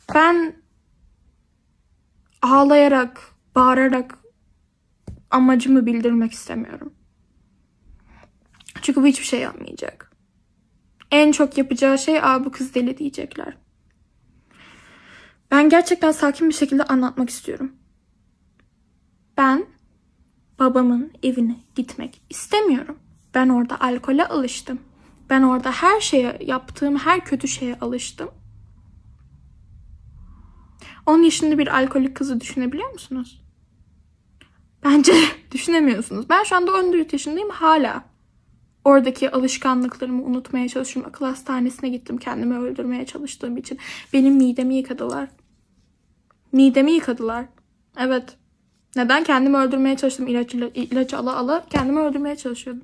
Ben ağlayarak, bağırarak amacımı bildirmek istemiyorum. Çünkü bu hiçbir şey yapmayacak. En çok yapacağı şey bu kız deli diyecekler. Ben gerçekten sakin bir şekilde anlatmak istiyorum. Ben babamın evine gitmek istemiyorum. Ben orada alkole alıştım. Ben orada her şeye, yaptığım her kötü şeye alıştım. 10 yaşında bir alkolik kızı düşünebiliyor musunuz? Bence düşünemiyorsunuz. Ben şu anda 14 yaşındayım hala. Oradaki alışkanlıklarımı unutmaya çalışıyorum. Akıl hastanesine gittim kendimi öldürmeye çalıştığım için. Benim midemi yıkadılar. Midemi yıkadılar. Evet. Neden? Kendimi öldürmeye çalıştım. İlaç ala kendimi öldürmeye çalışıyordum.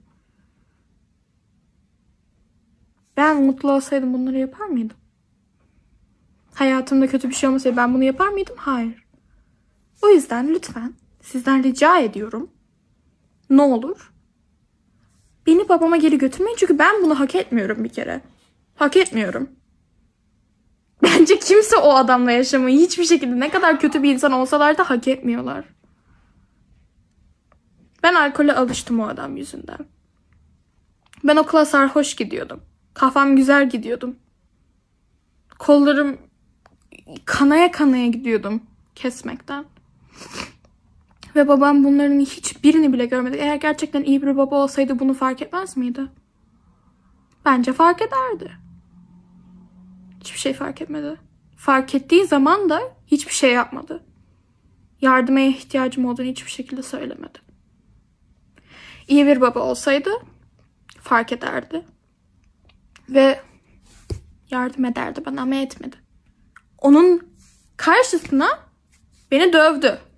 Ben mutlu olsaydım bunları yapar mıydım? Hayatımda kötü bir şey olmasaydı ben bunu yapar mıydım? Hayır. O yüzden lütfen sizden rica ediyorum. Ne olur? Beni babama geri götürmeyin çünkü ben bunu hak etmiyorum bir kere. Hak etmiyorum. Bence kimse o adamla yaşamayı hiçbir şekilde ne kadar kötü bir insan olsalar da hak etmiyorlar. Ben alkole alıştım o adam yüzünden. Ben okula sarhoş gidiyordum. Kafam güzel gidiyordum. Kollarım kanaya kanaya gidiyordum kesmekten. Ve babam bunların hiçbirini bile görmedi. Eğer gerçekten iyi bir baba olsaydı bunu fark etmez miydi? Bence fark ederdi. Hiçbir şey fark etmedi. Fark ettiği zaman da hiçbir şey yapmadı. Yardıma ihtiyacım olduğunu hiçbir şekilde söylemedi. İyi bir baba olsaydı fark ederdi. Ve yardım ederdi bana ama etmedi. Onun karşısına beni dövdü.